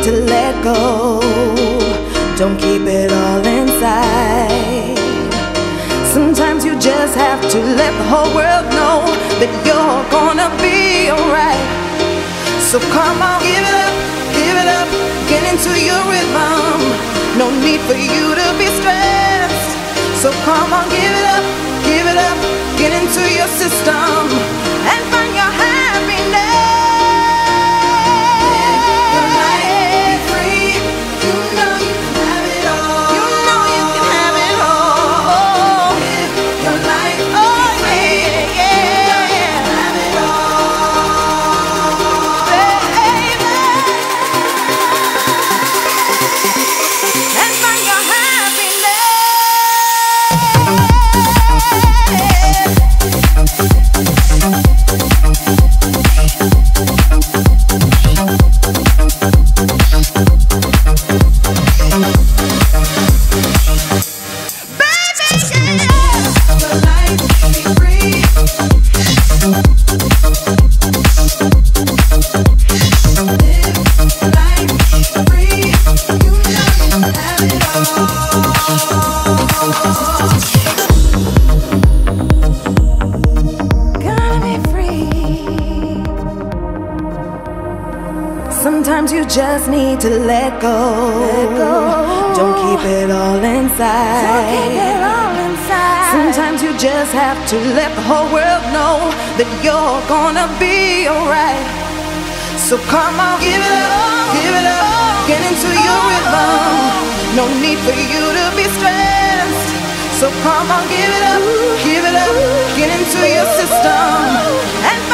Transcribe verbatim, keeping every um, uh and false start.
to let go. Don't keep it all inside. Sometimes you just have to let the whole world know that you're gonna be alright. So come on, give it up, give it up, get into your rhythm. No need for you to be stressed. So come on, give it up, give it up, get into your system and find your happiness. Sometimes you just need to let go. Let go. Don't keep it all inside. Don't keep it all inside. Sometimes you just have to let the whole world know that you're gonna be alright. So come on, give it up, give it up, get into your rhythm. No need for you to be stressed. So come on, give it up, give it up, get into your system and